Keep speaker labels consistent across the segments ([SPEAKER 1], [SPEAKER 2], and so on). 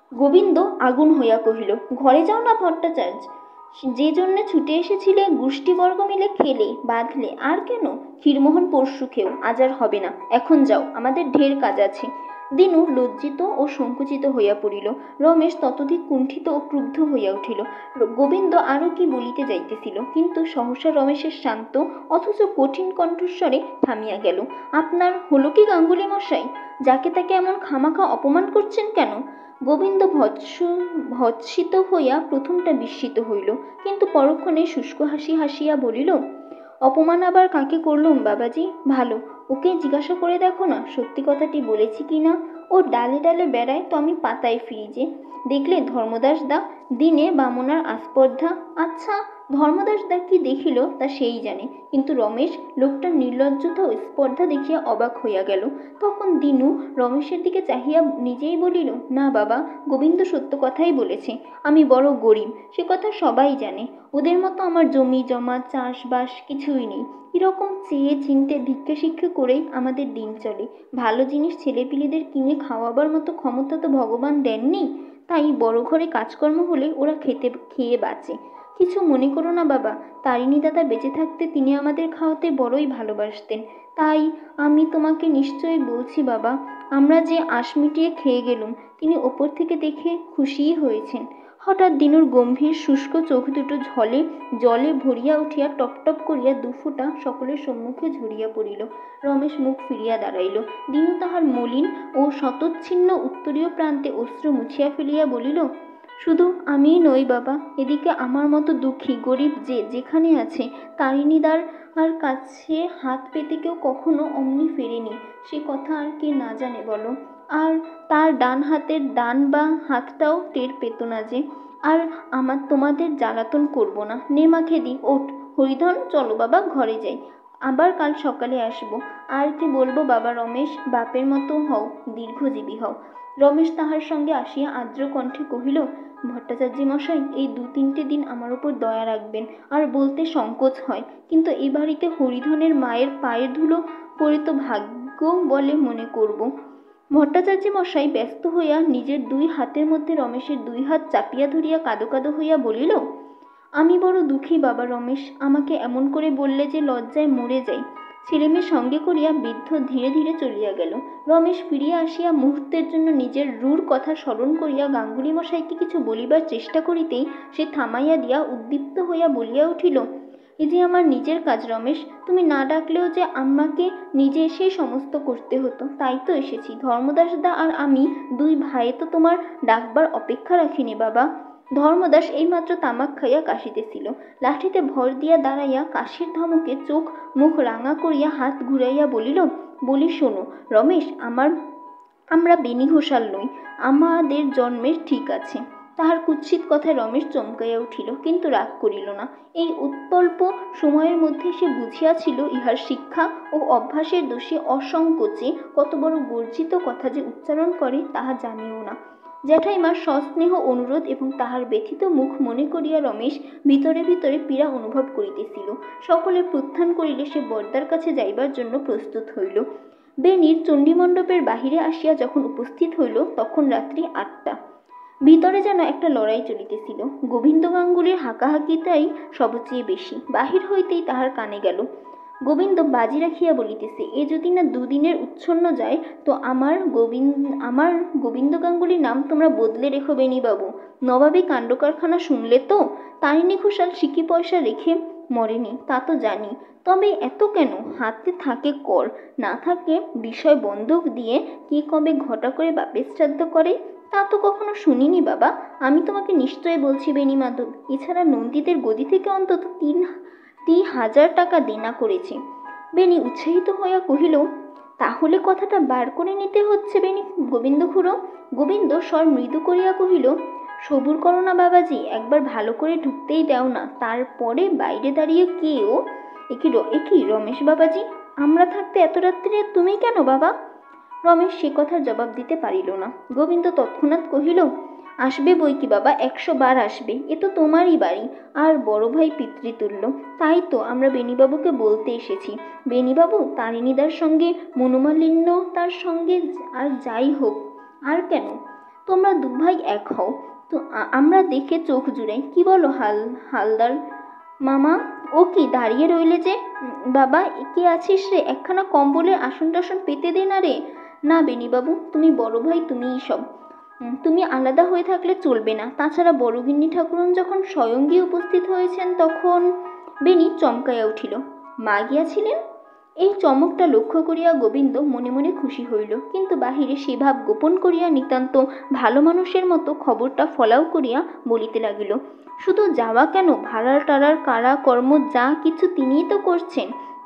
[SPEAKER 1] গোবিন্দ আগুন হইয়া কহিল, ঘরে যাও না ভট্টাচার্য, যে জন্য ছুটে এসেছিলে গোষ্ঠীবর্গ মিলে খেলে বাঁধলে, আর কেন? ক্ষীরমোহন পরশু খেও, আজ আর হবে না, এখন যাও, আমাদের ঢের কাজ আছে। দিনু লজ্জিত ও সংকুচিত হইয়া পড়িল। রমেশ ততোধিক কুণ্ঠিত ও ক্রুদ্ধ হইয়া উঠিল। গোবিন্দ আরও কি বলিতে যাইতেছিল, কিন্তু সহসা রমেশের শান্ত অথচ কঠিন কণ্ঠস্বরে থামিয়া গেল। আপনার হলো কি গাঙ্গুলি মশাই? যাকে তাকে এমন খামাখা অপমান করছেন কেন? গোবিন্দ ভৎসিত হইয়া প্রথমটা বিস্মিত হইল, কিন্তু পরক্ষণে শুষ্ক হাসি হাসিয়া বলিল, অপমান আবার কাকে করলুম বাবাজি? ভালো, ওকে জিজ্ঞাসা করে দেখো না সত্যি কথাটি বলেছি কি না। ও ডালে ডালে বেড়ায় তো আমি পাতায় ফিরি যে। দেখলে ধর্মদাস দা, দিনে বামনার আস্পর্ধা। আচ্ছা, ধর্মদাস দা কি দেখিল তা সেই জানে, কিন্তু রমেশ লোকটার নির্লজ্জতা ও স্পর্ধা দেখিয়া অবাক হইয়া গেল। তখন দিনু রমেশের দিকে চাহিয়া নিজেই বলিল, না বাবা, গোবিন্দ সত্য কথাই বলেছে, আমি বড় গরিব, সে কথা সবাই জানে। ওদের মতো আমার জমি জমা চাষবাস কিছুই নেই। এরকম চেয়ে চিনতে ভিক্ষা শিক্ষা করেই আমাদের দিন চলে। ভালো জিনিস ছেলেপিলেদের কিনে খাওয়াবার মতো ক্ষমতা তো ভগবান দেননি, তাই বড় ঘরে কাজকর্ম হলে ওরা খেয়ে বাঁচে। কিছু মনে করো না বাবা, তারিণী দাদা বেঁচে থাকতে তিনি আমাদের খাওয়াতে বড়ই ভালোবাসতেন। তাই আমি তোমাকে নিশ্চয়ই বলছি বাবা, আমরা যে আঁশ মিটিয়ে খেয়ে গেলুম, তিনি ওপর থেকে দেখে খুশিই হয়েছেন। হঠাৎ দিনুর গম্ভীর শুষ্ক চোখ দুটো জলে ভরিয়া উঠিয়া টপটপ করিয়া দুফোঁটা সকলের সম্মুখে ঝরিয়া পড়িল। রমেশ মুখ ফিরিয়া দাঁড়াইল। দিনু তাহার মলিন ও শতচ্ছিন্ন উত্তরীয় প্রান্তে অশ্রু মুছিয়া ফেলিয়া বলিল, শুধু আমিই নই বাবা, এদিকে আমার মতো দুঃখী গরিব যে যেখানে আছে, তারিণীদার আর কাছে হাত পেতে কেউ কখনো অমনি ফেরেনি, সে কথা আর কে না জানে বলো। আর তার ডান হাতের ডান বা হাতটাও টের পেত না যে। আর তোমাদের জ্বালাতন করবো না, নে মা খেদি, ওঠ। হরিধন, চলো বাবা, ঘরে যাই, আবার কাল সকালে আসবো। আর কি বলবো বাবা রমেশ, বাপের মতো হও, দীর্ঘজীবী হও। রমেশ তাহার সঙ্গে আসিয়া আর্দ্র কণ্ঠে কহিল, ভট্টাচার্য মশাই, এই 2-3টে দিন আমার উপর দয়া রাখবেন। আর বলতে সংকোচ হয়, কিন্তু এই বাড়িতে হরিধনের মায়ের পায়ের ধুলো পড়ে তো ভাগ্য বলে মনে করব। ভট্টাচার্য মশাই ব্যস্ত হইয়া নিজের 2 হাতের মধ্যে রমেশের 2 হাত চাপিয়া ধরিয়া কাঁদো কাঁদো হইয়া বলিল, আমি বড় দুঃখী বাবা রমেশ, আমাকে এমন করে বললে যে লজ্জায় মরে যাই। ছেলেমেয়ে সঙ্গে করিয়া বৃদ্ধ ধীরে ধীরে চলিয়া গেল। রমেশ ফিরিয়া আসিয়া মুহূর্তের জন্য নিজের রূঢ় কথা স্মরণ করিয়া গাঙ্গুলি মশাইকে কিছু বলিবার চেষ্টা করিতেই সে থামাইয়া দিয়া উদ্দীপ্ত হইয়া বলিয়া উঠিল, এ যে আমার নিজের কাজ রমেশ, তুমি না ডাকলেও যে আমাকে নিজে এসেই সমস্ত করতে হতো, তাই তো এসেছি। ধর্মদাস দা আর আমি 2 ভাই তো তোমার ডাকবার অপেক্ষা রাখিনি বাবা। ধর্মদাস এইমাত্র তামাক খাইয়া কাশিতেছিল। লাঠিতে ভর দিয়া দাঁড়াইয়া কাশির ধমকে চোখ মুখ রাঙা করিয়া হাত ঘুরাইয়া বলিল, বলি শোনো রমেশ, আমরা বেনি ঘোষাল নই, আমাদের জন্মের ঠিক আছে। তাহার কুৎসিত কথায় রমেশ চমকাইয়া উঠিল, কিন্তু রাগ করিল না। এই অল্প সময়ের মধ্যে সে বুঝিয়াছিল ইহার শিক্ষা ও অভ্যাসের দোষে অসংকোচে কত বড় গর্জিত কথা যে উচ্চারণ করে তাহা জানিও না। জ্যাঠাইমার সস্নেহ অনুরোধ এবং তাহার ব্যথিত মুখ মনে করিয়া রমেশ ভিতরে ভিতরে পীড়া অনুভব করিতেছিল। সকলে প্রত্যাখ্যান করিলে সে বরদার কাছে যাইবার জন্য প্রস্তুত হইল। বেনির চণ্ডীমণ্ডপের বাহিরে আসিয়া যখন উপস্থিত হইল, তখন রাত্রি 8টা। ভিতরে যেন একটা লড়াই চলিতেছিল। গোবিন্দ গাঙ্গুলির হাঁকাহাঁকিটাই সবচেয়ে বেশি। বাহির হইতেই তাহার কানে গেল, গোবিন্দ বাজি রাখিয়া বলিতেছে, এ যদি না 2 দিনের উচ্ছন্ন যায়, তো আমার গোবিন্দ গাঙ্গুলির নাম তোমরা বদলে রেখো বেনি বাবু। নবাবী কাণ্ডকারখানা শুনলে তো? তারিণী ঘোষাল সিকি পয়সা রেখে মরেনি, তা তো জানি, তবে এত কেন? হাতে থাকে কর, না থাকে বিষয় বন্ধক দিয়ে কে কবে ঘটা করে বাপের শ্রাদ্ধ করে, তা তো কখনো শুনিনি বাবা। আমি তোমাকে নিশ্চয় বলছি বেনি মাধব, এছাড়া নন্দীদের গদি থেকে অন্তত 3,000 টাকা দেনা করেছে। বেনি উৎসাহিত হইয়া কহিল, তাহলে কথাটা বার করে নিতে হচ্ছে বেনি গোবিন্দ খুড়ো। গোবিন্দ স্বর মৃদু করিয়া কহিল, সবুর করো না বাবাজি, একবার ভালো করে ঢুকতেই দাও না, তারপরে বাইরে দাঁড়িয়ে কেউ একি রমেশ বাবাজি, আমরা থাকতে এত রাত্রে তুমি কেন বাবা? রমেশ সে কথার জবাব দিতে পারিল না। গোবিন্দ তৎক্ষণাৎ কহিল, আসবে বই কি বাবা, 100 বার আসবে, এ তো তোমারই বাড়ি, আর বড় ভাই পিতৃতুল্য। তাই তো আমরা বেনিবাবুকে বলতে এসেছি, বেনিবাবু তারিণীদার সঙ্গে মনোমালিন্য, তার সঙ্গে আর যাই হোক, আর কেন, তোমরা দু ভাই এক হও তো আমরা দেখে চোখ জুড়াই। কি বলো হালদার মামা? ও কি দাঁড়িয়ে রইলে যে? বাবা কে আছিস রে? একখানা কম্বলের আসন টাসন পেতে দে না রে। না বেণীবাবু, তুমি বড় ভাই, তুমিই সব। তুমি আলাদা হয়ে থাকলে চলবে না। তাছাড়া বড়গিন্নি ঠাকুরন যখন স্বয়ং গিয়ে উপস্থিত হয়েছেন তখন। বেণী চমকাইয়া উঠিল। মা গিয়াছিলেন? এই চমকটা লক্ষ্য করিয়া গোবিন্দ মনে মনে খুশি হইল, কিন্তু বাহিরে সে ভাব গোপন করিয়া নিতান্ত ভালো মানুষের মতো খবরটা ফলাও করিয়া বলিতে লাগিল, শুধু যাওয়া কেন, ভাড়ার টাড়ার কারা কর্ম যা কিছু তিনিই তো করছেন,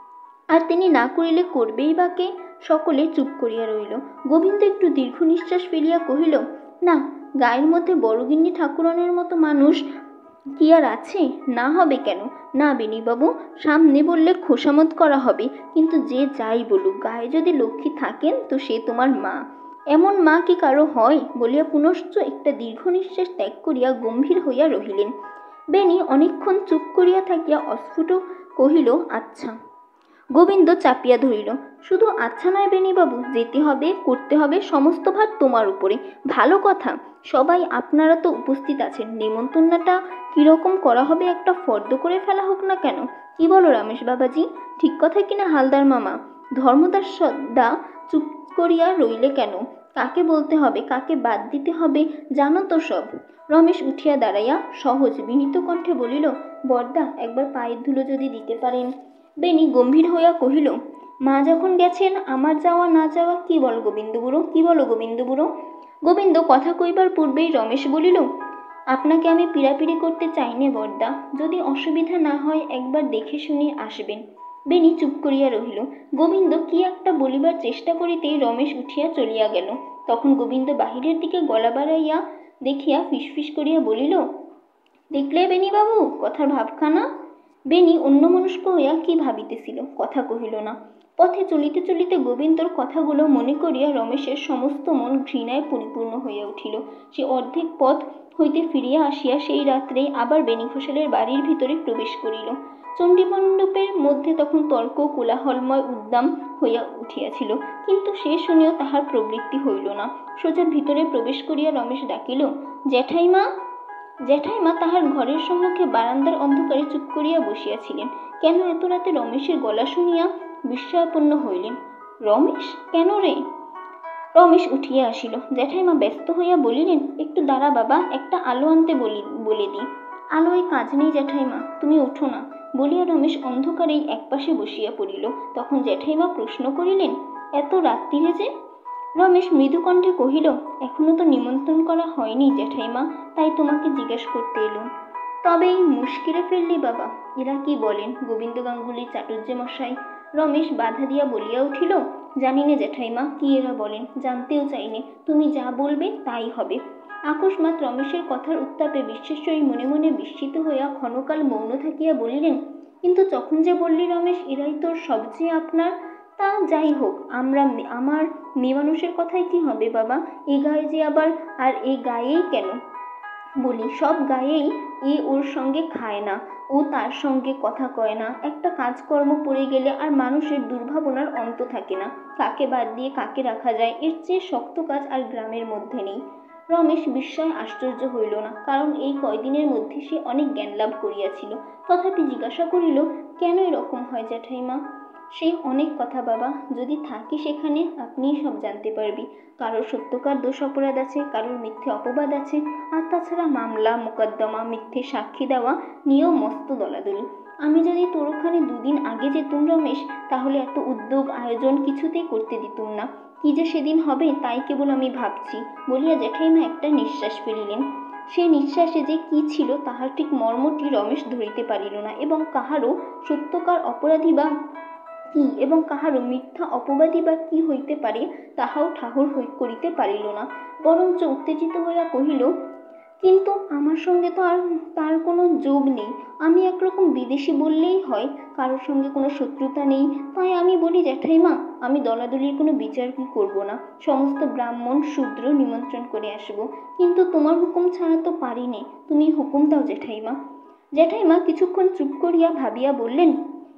[SPEAKER 1] আর তিনি না করিলে করবেই বা কে? সকলে চুপ করিয়া রইল। গোবিন্দ একটু দীর্ঘ নিঃশ্বাস ফেলিয়া কহিল, না, গায়ের মধ্যে বড়গিন্নি ঠাকুরনের মতো মানুষ কি আর আছে? না হবে কেন? না বেণীবাবু, সামনে বললে খোসামত করা হবে, কিন্তু যে যাই বলুক, গায়ে যদি লক্ষ্মী থাকেন তো সে তোমার মা। এমন মা কি কারো হয়? বলিয়া পুনশ্চ একটা দীর্ঘ নিঃশ্বাস ত্যাগ করিয়া গম্ভীর হইয়া রহিলেন। বেণী অনেকক্ষণ চুপ করিয়া থাকিয়া অস্ফুট কহিল, আচ্ছা। গোবিন্দ চাপিয়া ধরিল, শুধু আচ্ছা নয় বেণীবাবু, যেতে হবে, করতে হবে, সমস্ত ভার তোমার উপরে। ভালো কথা, সবাই আপনারা তো উপস্থিত আছেন, নেমন্তন্নটা কিরকম করা হবে একটা ফর্দ করে ফেলা হোক না কেন? কি বলো রমেশ বাবাজি? ঠিক কথা কিনা হালদার মামা? ধর্মদাস সদা চুপ করিয়া রইলে কেন? কাকে বলতে হবে, কাকে বাদ দিতে হবে, জানো তো সব। রমেশ উঠিয়া দাঁড়াইয়া সহজ বিনীত কণ্ঠে বলিল, বরদা, একবার পায়ের ধুলো যদি দিতে পারেন। বেণী গম্ভীর হইয়া কহিল, মা যখন গেছেন, আমার যাওয়া না যাওয়া কি বল গোবিন্দ বুড়ো? কি বলো গোবিন্দ বুড়ো? গোবিন্দ কথা কইবার পূর্বেই রমেশ বলিল, আপনাকে আমি পীড়াপিড়ি করতে চাই নে বরদা, যদি অসুবিধা না হয় একবার দেখে শুনে আসবেন। বেণী চুপ করিয়া রহিল। গোবিন্দ কি একটা বলিবার চেষ্টা করিতেই রমেশ উঠিয়া চলিয়া গেল। তখন গোবিন্দ বাহিরের দিকে গলা বাড়াইয়া দেখিয়া ফিসফিস করিয়া বলিল, দেখলে বেণীবাবু কথার ভাবখানা? বেণী অন্যমনস্ক হইয়া কি ভাবিতেছিল, কথা কহিল না। পথে চলিতে চলিতে গোবিন্দর কথাগুলো মনে করিয়া রমেশের সমস্ত মন ঘৃণায় পরিপূর্ণ হইয়া উঠিল। সে অর্ধেক পথ হইতে ফিরিয়া আসিয়া সেই রাত্রে আবার বেণী ঘোষালের বাড়ির ভিতরে প্রবেশ করিল। চণ্ডীমণ্ডপের মধ্যে তখন তর্ক কোলাহলময় উদ্দাম হইয়া উঠিয়াছিল, কিন্তু সে শুনিয়া তাহার প্রবৃত্তি হইল না। সোজা ভিতরে প্রবেশ করিয়া রমেশ ডাকিল, জ্যাঠাইমা। জ্যাঠাইমা তাহার ঘরের সম্মুখে বারান্দার অন্ধকারে চুপ করিয়া বসিয়াছিলেন। কেন এত রাতে রমেশের গলা শুনিয়া বিস্ময়াপন্ন হইলেন। রমেশ, কেন রে? রমেশ উঠিয়া আসিল। জ্যাঠাইমা ব্যস্ত হইয়া বলিলেন, একটু দাঁড়া বাবা, একটা আলো আনতে বলে দিই। আলোয় কাজ নেই জ্যাঠাইমা, তুমি ওঠো না, বলিয়া রমেশ অন্ধকারেই একপাশে বসিয়া পড়িল। তখন জ্যাঠাইমা প্রশ্ন করিলেন, এত রাত্রিরে যে? রমেশ মৃদুকণ্ঠে কহিল, এখনো তো নিমন্ত্রণ করা হয়নি জ্যাঠাইমা, তাই তোমাকে জিজ্ঞেস করতে এলুম। তবেই মুশকিলে ফেললি বাবা। এরা কি বলেন গোবিন্দ গাঙ্গুলি চাটুর্যে মশাই? রমেশ বাধা দিয়া বলিয়া উঠিল, জানি নে জ্যাঠাইমা কি এরা বলেন, জানতেও চাইনে, তুমি যা বলবে তাই হবে। আকস্মাৎ রমেশের কথার উত্তাপে বিশ্বেশ্বরী মনে মনে বিস্মিত হইয়া ক্ষণকাল মৌন থাকিয়া বলিলেন, কিন্তু তখন যে বললি রমেশ, এরাই তোর সবচেয়ে আপনার। তা যাই হোক, আমার মেয়ে মানুষের কথাই কি হবে বাবা? এ গায়ে যে আবার, আর এ গায়েই কেন বলি, সব গায়েই এ ওর সঙ্গে খায় না, ও তার সঙ্গে কথা কয় না, একটা কাজকর্ম পড়ে গেলে আর মানুষের দুর্ভাবনার অন্ত থাকে না, কাকে বাদ দিয়ে কাকে রাখা যায়, এর চেয়ে শক্ত কাজ আর গ্রামের মধ্যে নেই। রমেশ বিস্ময় আশ্চর্য হইল না, কারণ এই কয়দিনের মধ্যে সে অনেক জ্ঞান লাভ করিয়াছিল। তথাপি জিজ্ঞাসা করিল, কেন এরকম হয় জ্যাঠাইমা? সে অনেক কথা বাবা, যদি থাকি সেখানে আপনিই সব জানতে পারবি। কারোর সত্যকার দোষ অপরাধ আছে, কারোর মিথ্যে অপবাদ আছে, আর তাছাড়া মামলা মোকদ্দমা, মিথ্যে সাক্ষী দেওয়া নিয়েও মস্ত দলাদলি। আমি যদি তোর ওখানে দুদিন আগে যেতুম রমেশ, তাহলে এত উদ্যোগ আয়োজন কিছুতেই করতে দিতুম না। কি যে সেদিন হবে তাই কেবল আমি ভাবছি, বলিয়া জ্যাঠাইমা একটা নিঃশ্বাস ফেলিলেন। সে নিঃশ্বাসে যে কি ছিল তাহার ঠিক মর্মটি রমেশ ধরিতে পারিল না, এবং কাহারও সত্যকার অপরাধী বা কি এবং কাহারও মিথ্যা অপবাদী বা কি হইতে পারে তাহাও ঠাহর করিতে পারিল না, বরঞ্চ উত্তেজিত হইয়া কহিল, কিন্তু আমার সঙ্গে তো আর তার কোনো যোগ নেই, আমি একরকম বিদেশি বললেই হয়, কারোর সঙ্গে কোনো শত্রুতা নেই, তাই আমি বলি জ্যাঠাইমা, আমি দলাদলির কোনো বিচার কি করব না, সমস্ত ব্রাহ্মণ শূদ্র নিমন্ত্রণ করে আসব, কিন্তু তোমার হুকুম ছাড়া তো পারি নে, তুমি হুকুম দাও জ্যাঠাইমা। জ্যাঠাইমা কিছুক্ষণ চুপ করিয়া ভাবিয়া বললেন,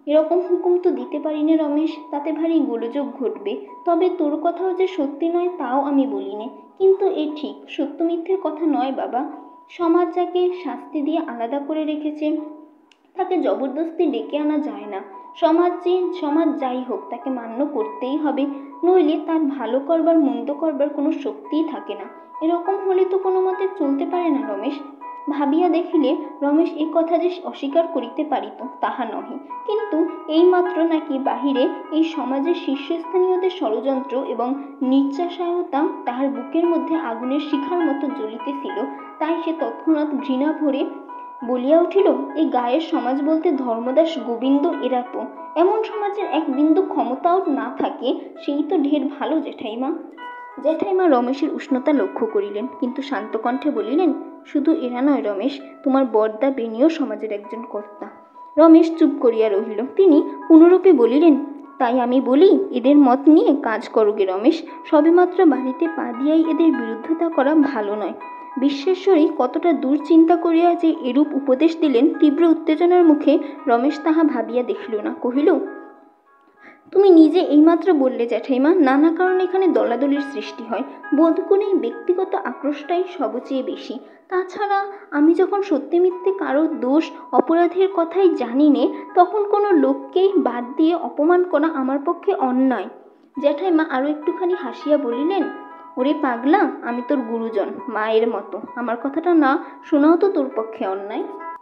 [SPEAKER 1] এরকম হুকুম তো দিতে পারি না রমেশ, তাতে ভারী গোলযোগ ঘটবে। তবে তোর কথাও যে সত্যি নয় তাও আমি বলি নে, কিন্তু এ ঠিক সত্য মিথ্যের কথা নয় বাবা। সমাজ যাকে শাস্তি দিয়ে আলাদা করে রেখেছে তাকে জবরদস্তি ডেকে আনা যায় না। সমাজ যাই হোক তাকে মান্য করতেই হবে, নইলে তার ভালো করবার মন্দ করবার কোনো শক্তিই থাকে না। এরকম হলে তো কোনো মতে চলতে পারে না রমেশ। ভাবিয়া দেখিলে রমেশ এই কথা যে অস্বীকার করিতে পারিত তাহা নহে, কিন্তু এইমাত্র নাকি বাহিরে এই সমাজের শীর্ষস্থানীয়দের ষড়যন্ত্র এবং নির্যাসয়তা তাহার বুকের মধ্যে আগুনের শিখার মতো জ্বলিতেছিল, তাই সে তৎক্ষণাৎ ঘৃণা ভরে বলিয়া উঠিল, এই গায়ের সমাজ বলতে ধর্মদাস গোবিন্দ এরা তো, এমন সমাজের এক বিন্দু ক্ষমতাও না থাকে সেই তো ঢের ভালো জ্যাঠাইমা। জ্যাঠাইমা রমেশের উষ্ণতা লক্ষ্য করিলেন, কিন্তু শান্ত কণ্ঠে বলিলেন, শুধু এরা নয় রমেশ, তোমার বড়দা বেনিও সমাজের একজন কর্তা। রমেশ চুপ করিয়া রহিল। তিনি পুনরূপে বলিলেন, তাই আমি বলি এদের মত নিয়ে কাজ করোগে রমেশ, সবেমাত্র বাড়িতে পা দিয়াই এদের বিরুদ্ধতা করা ভালো নয়। বিশ্বেশ্বরী কতটা দূর চিন্তা করিয়া যে এরূপ উপদেশ দিলেন, তীব্র উত্তেজনার মুখে রমেশ তাহা ভাবিয়া দেখিল না। কহিল, তুমি নিজে এইমাত্র বললে জ্যাঠাইমা, নানা কারণে এখানে দলাদলির সৃষ্টি হয়, বোধ করি ব্যক্তিগত আক্রোশটাই সবচেয়ে বেশি। তাছাড়া আমি যখন সত্যি মিথ্যে কারোর দোষ অপরাধের কথাই জানি নে, তখন কোনো লোককে বাদ দিয়ে অপমান করা আমার পক্ষে অন্যায়। জ্যাঠাইমা আরো একটুখানি হাসিয়া বলিলেন, ওরে পাগলা, আমি তোর গুরুজন, মায়ের মতো, আমার কথাটা না শোনাও তো তোর পক্ষে অন্যায়।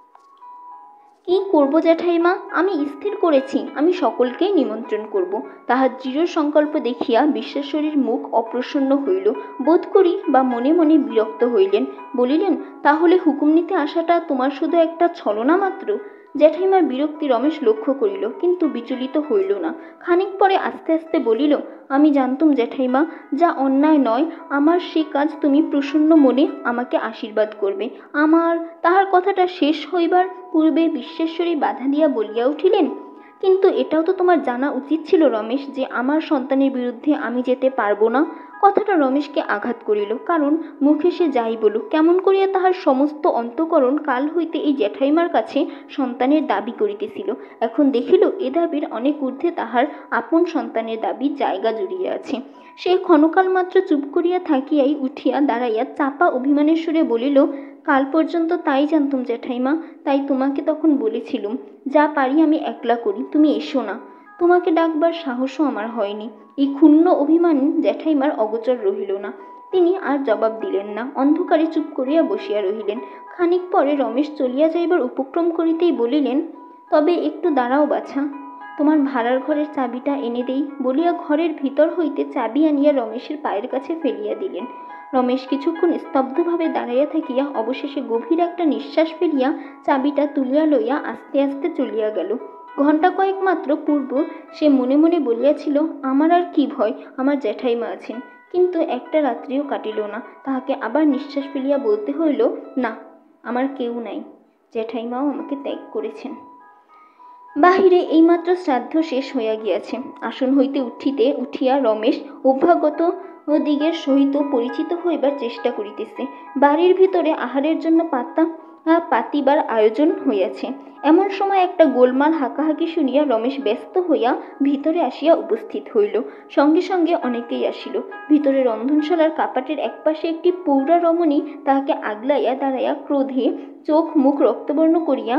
[SPEAKER 1] কি করব জ্যাঠাইমা, আমি স্থির করেছি আমি সকলকেই নিমন্ত্রণ করব। তাহার দৃঢ় সংকল্প দেখিয়া বিশ্বেশ্বরীর মুখ অপ্রসন্ন হইল, বোধ করি বা মনে মনে বিরক্ত হইলেন। বলিলেন, তাহলে হুকুম নিতে আসাটা তোমার শুধু একটা ছলনা মাত্র? জ্যাঠাইমার বিরক্তি রমেশ লক্ষ্য করিল, কিন্তু বিচলিত হইল না। খানিক পরে আস্তে আস্তে বলিল, আমি জানতুম জ্যাঠাইমা, যা অন্যায় নয় আমার সে কাজ তুমি প্রসন্ন মনে আমাকে আশীর্বাদ করবে। তাহার কথাটা শেষ হইবার পূর্বে বিশ্বেশ্বরী বাধা দিয়া বলিয়া উঠিলেন, কিন্তু এটাও তো তোমার জানা উচিত ছিল রমেশ, যে আমার সন্তানের বিরুদ্ধে আমি যেতে পারবো না। কথাটা রমেশকে আঘাত করিল, কারণ মুখে সে যাই বলুক, কেমন করিয়া তাহার সমস্ত অন্তঃকরণ কাল হইতে এই জ্যাঠাইমার কাছে সন্তানের দাবি করিতেছিল। এখন দেখিল এ দাবির অনেক ঊর্ধ্বে তাহার আপন সন্তানের দাবি জায়গা জুড়িয়া আছে। সে ক্ষণকাল মাত্র চুপ করিয়া থাকিয়াই উঠিয়া দাঁড়াইয়া চাপা অভিমানের সুরে বলিল, কাল পর্যন্ত তাই জানতুম জ্যাঠাইমা, তাই তোমাকে তখন বলেছিলুম যা পারি আমি একলা করি, তুমি এসো না। তোমাকে ডাকবার সাহসও আমার হয়নি। এই ক্ষুণ্ণ অভিমান জ্যাঠাইমার অগোচর রহিল না। তিনি আর জবাব দিলেন না, অন্ধকারে চুপ করিয়া বসিয়া রহিলেন। খানিক পরে রমেশ চলিয়া যাইবার উপক্রম করিতেই বলিলেন, তবে একটু দাঁড়াও বাছা, তোমার ভাড়ার ঘরের চাবিটা এনে দেই বলিয়া ঘরের ভিতর হইতে চাবি আনিয়া রমেশের পায়ের কাছে ফেলিয়া দিলেন। রমেশ কিছুক্ষণ স্তব্ধভাবে দাঁড়াইয়া থাকিয়া অবশেষে গভীর একটা নিঃশ্বাস ফেলিয়া চাবিটা তুলিয়া লইয়া আস্তে আস্তে চলিয়া গেল। ঘণ্টা কয়েক মাত্র পূর্ব সে মনে মনে বলিয়াছিল, আমার আর কি ভয়, আমার জ্যাঠাইমা আছেন। কিন্তু একটা রাত্রিও কাটিল না, তাহাকে আবার নিঃশ্বাস ফেলিয়া বলতে হইল, না, আমার কেউ নাই, জ্যাঠাইমাও আমাকে ত্যাগ করেছেন। বাহিরে এইমাত্র শ্রাদ্ধ শেষ হইয়া গিয়াছে। আসন হইতে উঠিয়া রমেশ অভ্যাগত দিগের সহিত পরিচিত হইবার চেষ্টা করিতেছে। বাড়ির ভিতরে আহারের জন্য পাতিবার আয়োজন হইয়াছে। এমন সময় একটা গোলমাল হাঁকাহাঁকি শুনিয়া রমেশ ব্যস্ত হইয়া ভিতরে আসিয়া উপস্থিত হইল। সঙ্গে সঙ্গে অনেকেই আসিল। ভিতরে রন্ধনশালার কাপাটের একপাশে একটি পৌরা রমণী তাহাকে আগলাইয়া দাঁড়াইয়া ক্রোধে চোখ মুখ রক্তবর্ণ করিয়া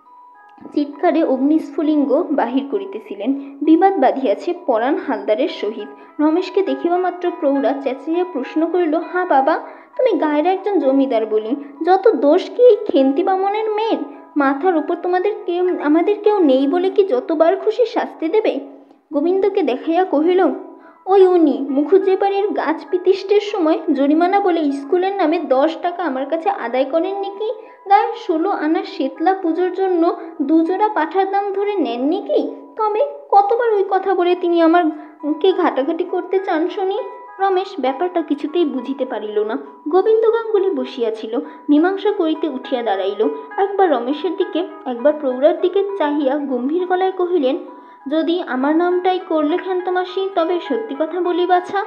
[SPEAKER 1] চিৎকারে অগ্নিস্ফুলিঙ্গ বাহির করিতেছিলেন। বিবাদ বাঁধিয়াছে পরাণ হালদারের সহিত। রমেশকে দেখিবা মাত্র প্রৌঢ়া চেঁচাইয়া প্রশ্ন করিল, হ্যাঁ বাবা, তুমি গায়ের একজন জমিদার বলি, যত দোষ কি এই খেন্তি বামনের মেয়ের? মাথার উপর আমাদের কেউ নেই বলে কি যতবার খুশি শাস্তি দেবে? গোবিন্দকে দেখাইয়া কহিল, ওই উনি মুখুজ্জে বাড়ির গাছ পিতিষ্টের সময় জরিমানা বলে স্কুলের নামে 10 টাকা আমার কাছে আদায় করেননি কি? গায়ে 16 আনা শীতলা পুজোর জন্য 2 জোড়া পাঠার দাম ধরে নেননি কি? তবে কতবার ওই কথা বলে তিনি আমাকে ঘাটাঘাটি করতে চান শুনি? রমেশ ব্যাপারটা কিছুতেই বুঝিতে পারিল না। গোবিন্দ গাঙ্গুলি বসিয়াছিল, মীমাংসা করিতে উঠিয়া দাঁড়াইল। একবার রমেশের দিকে একবার প্রৌঢ়ার দিকে চাহিয়া গম্ভীর গলায় কহিলেন, যদি আমার নামটাই করলে ক্ষান্তমাসি, তবে সত্যি কথা বলি বাছা,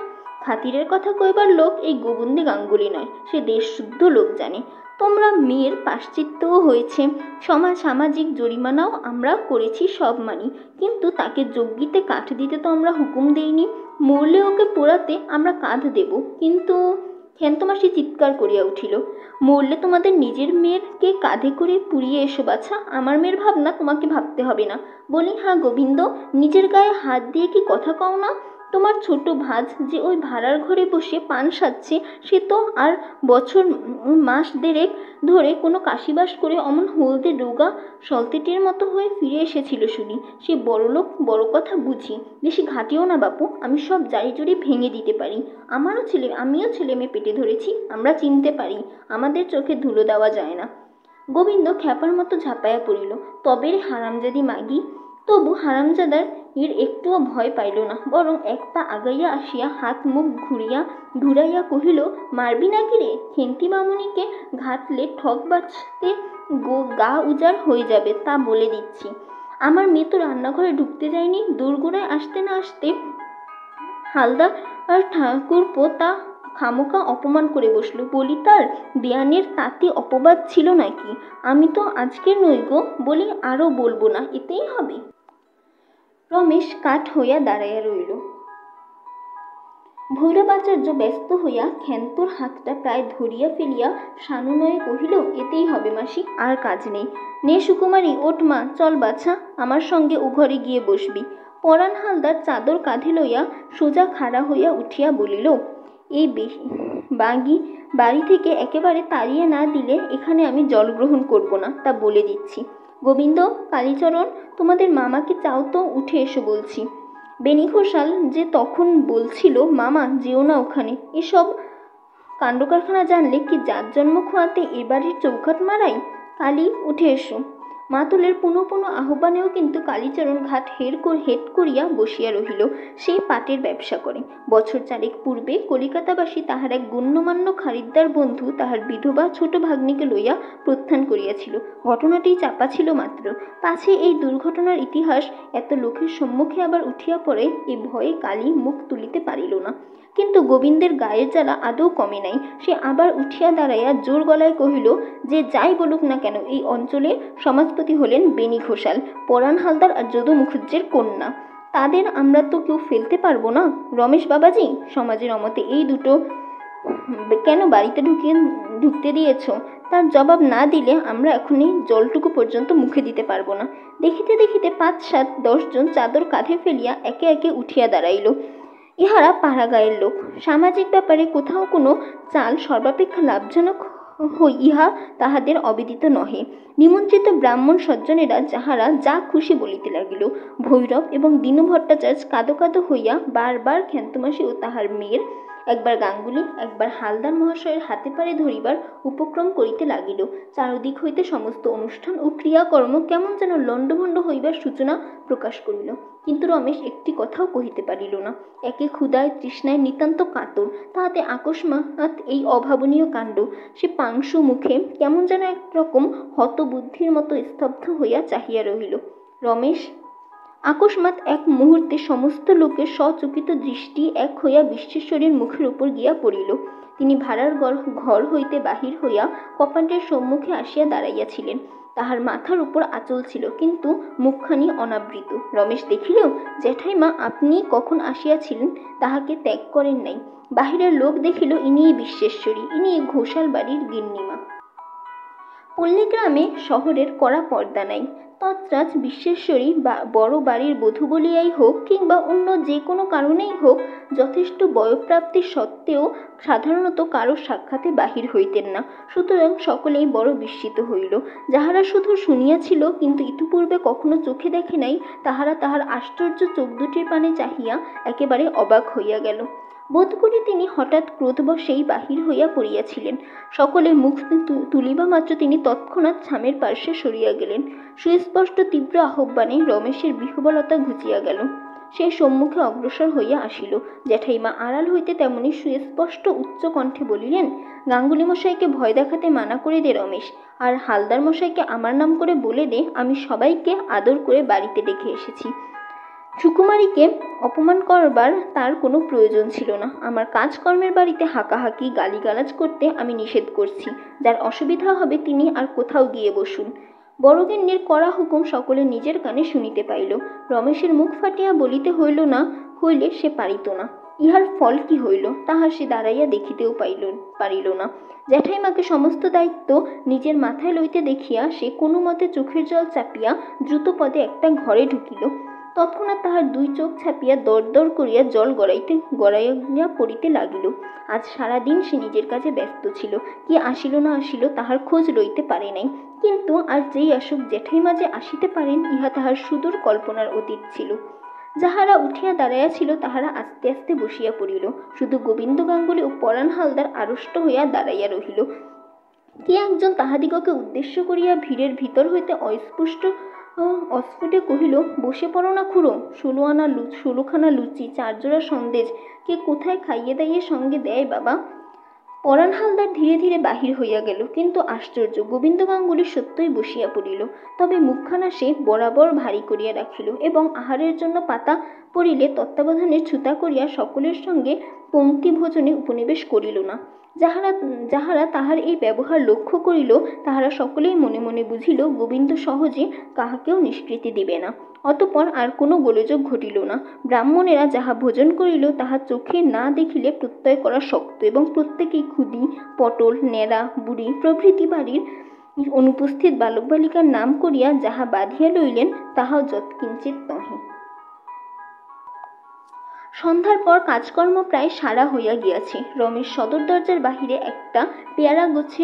[SPEAKER 1] খাতিরের কথা কইবার লোক এই গোবন্দী গাঙ্গুলি নয়, সে দেশশুদ্ধ লোক জানে। তোমরা মেয়ের পাশ্চিত্যও হয়েছে, সামাজিক জরিমানাও আমরা করেছি, সব মানি, কিন্তু তাকে যজ্ঞিতে কাঠ দিতে তো আমরা হুকুম দেইনি। মরলে ওকে পোড়াতে আমরা কাঁধ দেব, কিন্তু ক্ষেন্তমাসি চিৎকার করিয়া উঠিল, মরলে তোমাদের নিজের মেয়েরকে কাঁধে করে পুড়িয়ে এসো বাছা, আমার মেয়ের ভাবনা তোমাকে ভাবতে হবে না। বলি, হ্যাঁ গোবিন্দ, নিজের গায়ে হাত দিয়ে কি কথা কও না? তোমার ছোট ভাজ যে ওই ভাড়ার ঘরে বসে পান সাজছে, সে তো আর বছর মাস দেড়েক ধরে কোনো কাশিবাস করে অমন হলদে রোগা সলতেটির মতো হয়ে ফিরে এসেছিল শুনি। সে বড়লোক, বড় কথা বুঝি, বেশি ঘাটিও না বাপু, আমি সব জারি জড়ি ভেঙে দিতে পারি। আমিও ছেলে মেয়ে পেটে ধরেছি, আমরা চিনতে পারি, আমাদের চোখে ধুলো দেওয়া যায় না। গোবিন্দ খ্যাপার মতো ঝাঁপাইয়া পড়িল, তবে রে হারামজাদি মাগি। তবু হারামজাদার একটুও ভয় পাইল না, বরং এক পা আগাইয়া আসিয়া হাত মুখ ঘুরাইয়া কহিল, মারবি নাকি রে? খেন্তি মামুনিকে ঘাটলে ঠক বাঁচতে গা উজাড় হয়ে যাবে, তা বলে দিচ্ছি। আমার মেয়ে তো রান্নাঘরে ঢুকতে যায়নি, দোরগোড়ায় আসতে না আসতে হালদার আর ঠাকুরপো তা খামোকা অপমান করে বসলো। বলি, তার বিয়ানের তাতে অপবাদ ছিল নাকি? আমি তো আজকের নই গো, বলি আরও বলবো না, এতেই হবে। রমেশ কাঠ হইয়া দাঁড়াইয়া রইল। ভৈরবাচার্য ব্যস্ত হইয়া ক্ষেন্তর হাতটা প্রায় ধরিয়া ফেলিয়া সানুনয়ে কহিল, এতেই হবে মাসি, আর কাজ নেই। নে সুকুমারী, ওঠ মা, চল বাছা, আমার সঙ্গে ও ঘরে গিয়ে বসবি। পরাণ হালদার চাদর কাঁধে লইয়া সোজা খাড়া হইয়া উঠিয়া বলিল, এই বাড়ি থেকে একেবারে তাড়িয়ে না দিলে এখানে আমি জল গ্রহণ করব না, তা বলে দিচ্ছি। গোবিন্দ, কালীচরণ, তোমাদের মামাকে চাও তো, উঠে এসো বলছি। বেনি ঘোষাল যে তখন বলছিল, মামা যেও না ওখানে, এসব কাণ্ডকারখানা জানলে কি জাত জন্ম খোয়াতে এ বাড়ির চৌকাট মারাই। কালী, উঠে এসো। মাতুলের পুনঃ পুনঃ আহ্বানেও কিন্তু কালীচরণ ঘাট হেট করিয়া বসিয়া রহিল। সেই পাটের ব্যবসা করে। বছর চারেক পূর্বে কলিকাতাবাসী তাহার এক গণ্যমান্য খারিদ্দার বন্ধু তাহার বিধবা ছোট ভাগ্নিকে লইয়া প্রস্থান করিয়াছিল। ঘটনাটি চাপা ছিল মাত্র, পাছে এই দুর্ঘটনার ইতিহাস এত লোকের সম্মুখে আবার উঠিয়া পড়ে, এ ভয়ে কালী মুখ তুলিতে পারিল না। কিন্তু গোবিন্দের গায়ের জ্বালা আদৌ কমে নাই। সে আবার উঠিয়া দাঁড়াইয়া জোর গলায় কহিল, যে যাই বলুক না কেন, এই অঞ্চলে সমাজপতি হলেন বেনি ঘোষাল, পরাণ হালদার আর যদু মুখুজ্জের কন্যা। তাদের আমরা তো কেউ ফেলতে পারবো না। রমেশ বাবাজি, সমাজের অমতে এই দুটো কেন বাড়িতে ঢুকতে দিয়েছ? তার জবাব না দিলে আমরা এখনই জলটুকু পর্যন্ত মুখে দিতে পারবো না। দেখিতে দেখিতে ৫-৭-১০ জন চাদর কাঁধে ফেলিয়া একে একে উঠিয়া দাঁড়াইল। ইহারা পাড়া গায়ের লোক। সামাজিক ব্যাপারে কোথাও কোনো চাল সর্বাপেক্ষা লাভজনক ইহা তাহাদের অবিদিত নহে। নিমন্ত্রিত ব্রাহ্মণ সজ্জনেরা যাহারা যা খুশি বলিতে লাগিল। ভৈরব এবং দীনু ভট্টাচার্য কাঁদো কাঁদো হইয়া বারবার ক্ষেন্তমাসি ও তাহার মেয়ের, একবার গাঙ্গুলি একবার হালদার মহাশয়ের হাতে পারে ধরিবার উপক্রম করিতে লাগিল। চারদিক হইতে সমস্ত অনুষ্ঠান ও ক্রিয়াকর্ম কেমন যেন লণ্ডভণ্ড হইবার সূচনা প্রকাশ করিল। কিন্তু রমেশ একটি কথাও কহিতে পারিল না। একে ক্ষুধায় তৃষ্ণায় নিতান্ত কাতর, তাহাতে আকস্মাৎ এই অভাবনীয় কাণ্ড। সে পাংশু মুখে কেমন যেন একরকম হতবুদ্ধির মতো স্তব্ধ হইয়া চাহিয়া রহিল। রমেশ আকস্মাৎ এক মুহূর্তে সমস্ত লোকের সচকিত দৃষ্টি এক হইয়া বিশ্বেশ্বরীর মুখের উপর গিয়া পড়িল। তিনি ভাড়ার ঘর হইতে বাহির হইয়া কপাটের সম্মুখে আসিয়া দাঁড়াইয়াছিলেন। তাহার মাথার উপর আঁচল ছিল, কিন্তু মুখখানি অনাবৃত। রমেশ দেখিল, জ্যাঠাইমা আপনি কখন আসিয়াছিলেন, তাহাকে ত্যাগ করেন নাই। বাহিরের লোক দেখিল, ইনিই বিশ্বেশ্বরী, ইনি ঘোষাল বাড়ির গিন্নিমা। পল্লীগ্রামে শহরের কড়া পর্দা নাই। তৎরাজ বিশ্বেশ্বরী বড় বাড়ির বধূ বলিয়াই হোক কিংবা অন্য যে কোনো কারণেই হোক, যথেষ্ট বয়ঃপ্রাপ্তির সত্ত্বেও সাধারণত কারো সাক্ষাতে বাহির হইতেন না। সুতরাং সকলেই বড় বিস্মিত হইল। যাহারা শুধু শুনিয়াছিল কিন্তু ইতিপূর্বে কখনো চোখে দেখে নাই, তাহারা তাহার আশ্চর্য চোখ দুটির পানে চাহিয়া একেবারে অবাক হইয়া গেল। বোধ করি তিনি হঠাৎ ক্রোধবশেই বাহির হইয়া পড়িয়াছিলেন। সকলে মুখ তুলিবা মাত্র তিনি তৎক্ষণাৎ স্বামীর পার্শ্বে সরিয়া গেলেন। সুস্পষ্ট তীব্র আহ্বানে রমেশের বিহ্বলতা ঘুচিয়া গেল। সে সম্মুখে অগ্রসর হইয়া আসিল। জ্যাঠাইমা আড়াল হইতে তেমনি সুস্পষ্ট উচ্চ কণ্ঠে বলিলেন, গাঙ্গুলি মশাইকে ভয় দেখাতে মানা করে দে রমেশ, আর হালদার মশাইকে আমার নাম করে বলে দে আমি সবাইকে আদর করে বাড়িতে ডেকে এসেছি। সুকুমারীকে অপমান করবার তার কোনো প্রয়োজন ছিল না। আমার কাজকর্মের বাড়িতে হাঁকাহাঁকি গালিগালাজ করতে আমি নিষেধ করছি। যার অসুবিধা হবে তিনি আর কোথাও গিয়ে বসুন। বড়গিন্নির কড়া হুকুম সকলে নিজের কানে শুনিতে পাইল। রমেশের মুখ ফাটিয়া বলিতে হইল না, হইলে সে পারিত না। ইহার ফল কি হইল তাহা সে দাঁড়াইয়া দেখিতেও পারিল না। জ্যাঠাইমাকে সমস্ত দায়িত্ব নিজের মাথায় লইতে দেখিয়া সে কোনো মতে চোখের জল চাপিয়া দ্রুত পদে একটা ঘরে ঢুকিল। তৎক্ষণাৎ তাহার দুই চোখ ছাপিয়া দর দর করিয়া জল গড়াইয়া পড়িতে লাগিল। আজ সারাদিন সে নিজের কাজে ব্যস্ত ছিল। কি আসিল না আসিল তাহার খোঁজ লইতে পারে নাই, কিন্তু আর যেই আসুক জ্যাঠাইমা যে আসিতে পারেন ইহা তাহার সুদূর কল্পনার অতীত ছিল। যাহারা উঠিয়া দাঁড়াইয়া ছিল তাহারা আস্তে আস্তে বসিয়া পড়িল। শুধু গোবিন্দ গাঙ্গুলি ও পরাণ হালদার আড়ষ্ট হইয়া দাঁড়াইয়া রহিল। কে একজন তাহাদিগকে উদ্দেশ্য করিয়া ভিড়ের ভিতর হইতে অস্ফুটে কহিল, বসে পড়ো না খুড়ো, 16খানা লুচি, 4 জোড়া সন্দেশ কে কোথায় খাইয়ে দাইয়ে সঙ্গে দেয় বাবা। পরাণ হালদার ধীরে ধীরে বাহির হইয়া গেল, কিন্তু আশ্চর্য, গোবিন্দ গাঙ্গুলি সত্যই বসিয়া পড়িল। তবে মুখখানা সে বরাবর ভারী করিয়া রাখিল এবং আহারের জন্য পাতা পড়িলে তত্ত্বাবধানের ছুতা করিয়া সকলের সঙ্গে পঙ্ক্তি ভোজনে উপনিবেশ করিল না। যাহারা তাহার এই ব্যবহার লক্ষ্য করিল তাহারা সকলেই মনে মনে বুঝিল গোবিন্দ সহজে কাহাকেও নিষ্কৃতি দিবে না। অতঃপর আর কোনো গোলযোগ ঘটিল না। ব্রাহ্মণেরা যাহা ভোজন করিল তাহা চোখে না দেখিলে প্রত্যয় করা শক্ত এবং প্রত্যেকেই খুদি, পটল, ন্যাড়া, বুড়ি প্রভৃতি বাড়ির অনুপস্থিত বালক বালিকার নাম করিয়া যাহা বাঁধিয়া লইলেন তাহাও যৎকিঞ্চিৎ নহে। সন্ধ্যার পর কাজকর্ম প্রায় সারা হইয়া গিয়াছে। রমেশ সদর দরজার বাহিরে একটা পেয়ারা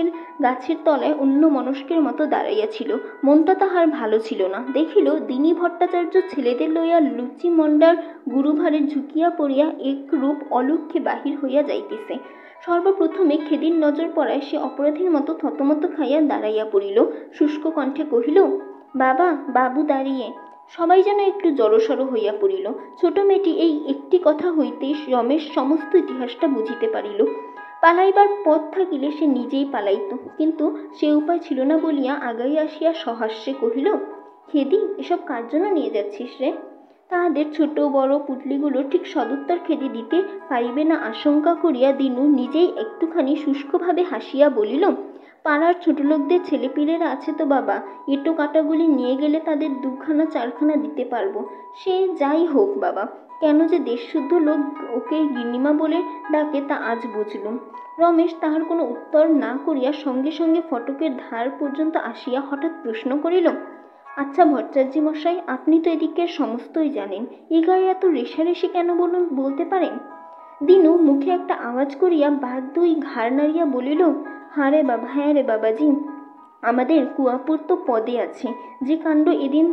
[SPEAKER 1] গাছের তলায় অন্য মনস্কের মতো দাঁড়াইয়াছিল। মনটা তাহার ভালো ছিল না। দেখিল দিনী ভট্টাচার্য ছেলেদের লইয়া লুচি মন্ডার গুরুভারে ঝুঁকিয়া পড়িয়া একরূপ অলক্ষ্যে বাহির হইয়া যাইতেছে। সর্বপ্রথমে খেদির নজর পড়ায় সে অপরাধীর মতো থতমত খাইয়া দাঁড়াইয়া পড়িল। শুষ্ক কণ্ঠে কহিল, বাবা, বাবু দাঁড়িয়ে। সবাই যেন একটু জড়সড় হইয়া পড়িল। ছোট মেয়েটি এই একটি কথা হইতেই রমেশ সমস্ত ইতিহাসটা বুঝিতে পারিল। পালাইবার পথ থাকিলে সে নিজেই পালাইত, কিন্তু সে উপায় ছিল না বলিয়া আগাইয়া আসিয়া সহাস্যে কহিল, খেদি, এসব কার জন্য নিয়ে যাচ্ছিস রে? তাহাদের ছোট বড় পুটলিগুলো ঠিক সদুত্তর খেদি দিতে পারিবে না আশঙ্কা করিয়া দিনু নিজেই একটুখানি শুষ্কভাবে হাসিয়া বলিল, পাড়ার ছোট লোকদের ছেলেপিলেরা আছে তো বাবা, এঁটো কাটাগুলি নিয়ে গেলে তাদের 2খানা 4খানা দিতে পারবো। সে যাই হোক বাবা, কেন যে দেশশুদ্ধ লোক ওকে গিন্নিমা বলে ডাকে তা আজ বুঝলুম। রমেশ তাহার কোনো উত্তর না করিয়া সঙ্গে সঙ্গে ফটকের ধার পর্যন্ত আসিয়া হঠাৎ প্রশ্ন করিল, আচ্ছা ভট্টাচার্য মশাই, আপনি তো এদিকের সমস্তই জানেন, এ গায়ে এত রেশারেশি কেন বলুন, বলতে পারেন? দিনু মুখে একটা আওয়াজ করিয়া বাদ দুই ঘাড় নাড়িয়া বলিল, হ্যাঁ রে বাবাজি, আমাদের কুয়াপুর তো পদে আছে। যে কাণ্ড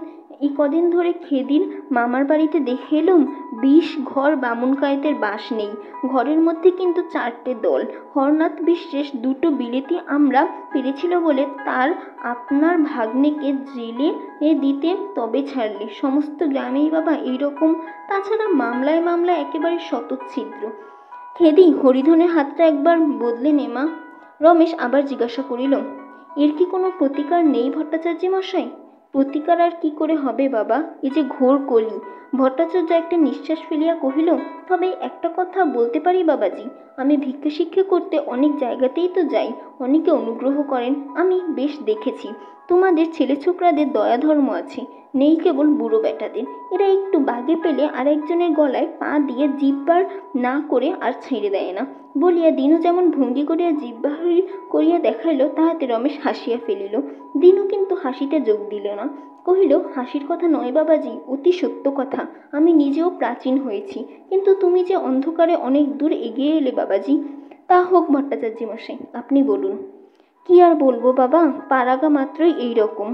[SPEAKER 1] এই কদিন ধরে খেদির মামার বাড়িতে দেখে এলুম, 20 ঘর বামুন কায়েতের বাস নেই। ঘরের মধ্যে কিন্তু 4টে দল। হরনাথ বিশ্বাস 2টো বিলেতি আমরা পেরেছিল বলে তার আপনার ভাগ্নেকে জেলে দিতে তবে ছাড়লে। সমস্ত গ্রামেই বাবা এইরকম। তাছাড়া মামলায় একেবারে শতচ্ছিদ্র। খেদি, হরিধনের হাতটা একবার বদলে নে মা। রমেশ আবার জিজ্ঞাসা করিল, এর কি কোনো প্রতিকার নেই ভট্টাচার্য মশাই? প্রতিকার আর কি করে হবে বাবা, এ যে ঘোর কলি। ভট্টাচার্য একটা নিঃশ্বাস ফেলিয়া কহিল, তবে একটা কথা বলতে পারি বাবাজি, আমি ভিক্ষা শিক্ষা করতে অনেক জায়গাতেই তো যাই, অনেকে অনুগ্রহ করেন, আমি বেশ দেখেছি। তোমাদের ছেলে ছোকরাদের দয়া ধর্ম আছে, নেই কেবল বুড়ো বেটাদের। এরা একটু বাগে পেলে আর একজনের গলায় পা দিয়ে জিভ বার না করে আর ছেড়ে দেয় না। বলিয়া দিনু যেমন ভঙ্গি করিয়া জিভ বাহির করিয়া দেখাইল, তাহাতে রমেশ হাসিয়া ফেলিল। দিনু কিন্তু হাসিতে যোগ দিল না, কহিল, হাসির কথা নয় বাবাজি, অতি সত্য কথা। আমি নিজেও প্রাচীন হয়েছি, কিন্তু তুমি যে অন্ধকারে অনেক দূর এগিয়ে এলে বাবাজি। তা হোক ভট্টাচার্য মশাই, আপনি বলুন। কি আর বলবো বাবা, পাড়াগা মাত্রই এইরকম।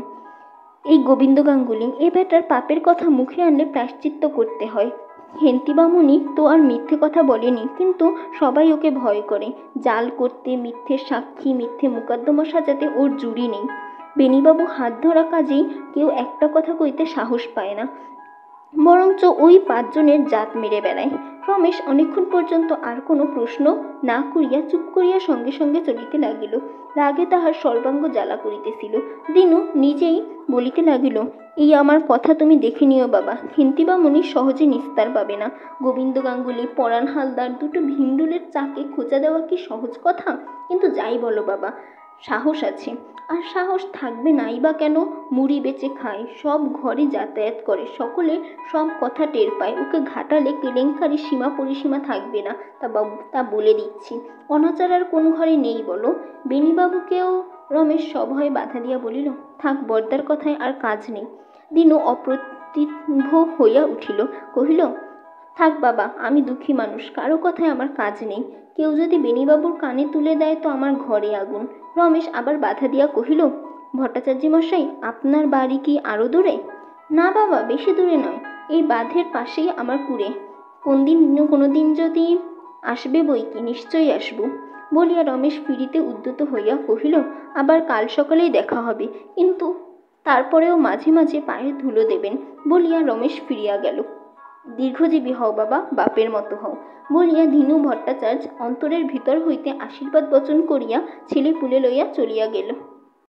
[SPEAKER 1] এই গোবিন্দ গাঙ্গুলি, এ বেটার পাপের কথা মুখে আনলে প্রায়শ্চিত্ত করতে হয়। হেন্তিবামুনি তো আর মিথ্যে কথা বলেনি, কিন্তু সবাই ওকে ভয় করে। জাল করতে, মিথ্যে সাক্ষী, মিথ্যে মোকদ্দমা সাজাতে ওর জুড়ি নেই। বেণীবাবু হাত ধরা কাজেই কেউ একটা কথা কইতে সাহস পায় না। বরঞ্চ ওই 5 জনের জাত মেরে বেড়ায়। রমেশ অনেকক্ষণ পর্যন্ত আর কোনো প্রশ্ন না করিয়া চুপ করিয়া সঙ্গে সঙ্গে চলিতে লাগিল। রাগে তাহার সর্বাঙ্গ জ্বালা করিতেছিল। দিনু নিজেই বলিতে লাগিল, এই আমার কথা তুমি দেখে নিও বাবা, খিন্তিবামুনি সহজে নিস্তার পাবে না। গোবিন্দ গাঙ্গুলি, পরাণ হালদার, দুটো ভিন্ডুলের চাকে খোঁচা দেওয়া কি সহজ কথা? কিন্তু যাই বলো বাবা, সাহস আছে। আর সাহস থাকবে নাই বা কেন? মুড়ি বেচে খায়, সব ঘরে যাতায়াত করে, সকলে সব কথা টের পায়। ওকে ঘাটালে কেলেঙ্কারি সীমা পরিসীমা থাকবে না, তা বলে দিচ্ছি। অনাচার আর কোন ঘরে নেই বলো? বেণীবাবুকেও রমেশ সভয়ে বাধা দিয়া বলিল, থাক, বর্দার কথায় আর কাজ নেই। দিনু অপ্রতিভ হইয়া উঠিল, কহিল, থাক বাবা, আমি দুঃখী মানুষ, কারো কথায় আমার কাজ নেই। কেউ যদি বেণীবাবুর কানে তুলে দেয় তো আমার ঘরে আগুন। রমেশ আবার বাধা দিয়া কহিল, ভট্টাচার্য মশাই, আপনার বাড়ি কি আরো দূরে? না বাবা, বেশি দূরে নয়, এই বাঁধের পাশেই আমার কুড়ে। কোনো দিন যদি আসবে বই কি, নিশ্চয়ই আসব। বলিয়া রমেশ ফিরিতে উদ্যত হইয়া কহিল, আবার কাল সকালেই দেখা হবে, কিন্তু তারপরেও মাঝে মাঝে পায়ে ধুলো দেবেন। বলিয়া রমেশ ফিরিয়া গেল। দীর্ঘজীবী হও বাবা, বাপের মতো হও, বলিয়া দীনু ভট্টাচার্য অন্তরের ভিতর হইতে আশীর্বাদ বচন করিয়া ছেলে পুলে লইয়া চলিয়া গেল।